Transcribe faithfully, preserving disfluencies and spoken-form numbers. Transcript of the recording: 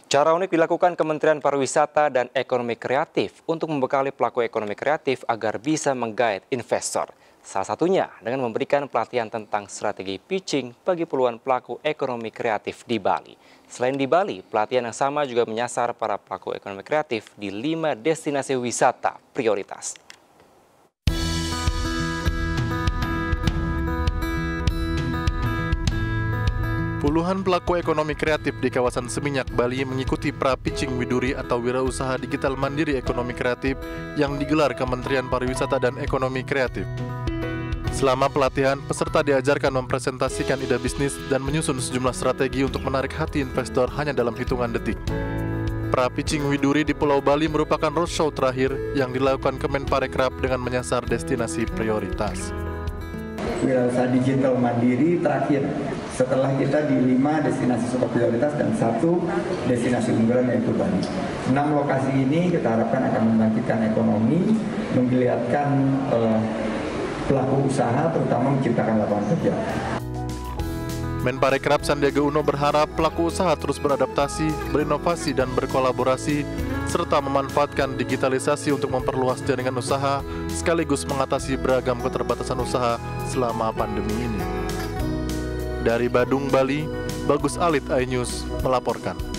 Cara unik dilakukan Kementerian Pariwisata dan Ekonomi Kreatif untuk membekali pelaku ekonomi kreatif agar bisa menggait investor. Salah satunya dengan memberikan pelatihan tentang strategi pitching bagi puluhan pelaku ekonomi kreatif di Bali. Selain di Bali, pelatihan yang sama juga menyasar para pelaku ekonomi kreatif di lima destinasi wisata prioritas. Puluhan pelaku ekonomi kreatif di kawasan Seminyak, Bali mengikuti pra-pitching Widuri atau Wirausaha Digital Mandiri Ekonomi Kreatif yang digelar Kementerian Pariwisata dan Ekonomi Kreatif. Selama pelatihan, peserta diajarkan mempresentasikan ide bisnis dan menyusun sejumlah strategi untuk menarik hati investor hanya dalam hitungan detik. Pra-pitching Widuri di Pulau Bali merupakan roadshow terakhir yang dilakukan Kemenparekraf dengan menyasar destinasi prioritas. Wirausaha Digital Mandiri terakhir setelah kita di lima destinasi super prioritas dan satu destinasi unggulan yaitu Bali. Enam lokasi ini kita harapkan akan membangkitkan ekonomi, menggeliatkan uh, pelaku usaha, terutama menciptakan lapangan kerja. Menparekraf Sandiaga Uno berharap pelaku usaha terus beradaptasi, berinovasi dan berkolaborasi, serta memanfaatkan digitalisasi untuk memperluas jaringan usaha, sekaligus mengatasi beragam keterbatasan usaha selama pandemi ini. Dari Badung, Bali, Bagus Alit, iNews melaporkan.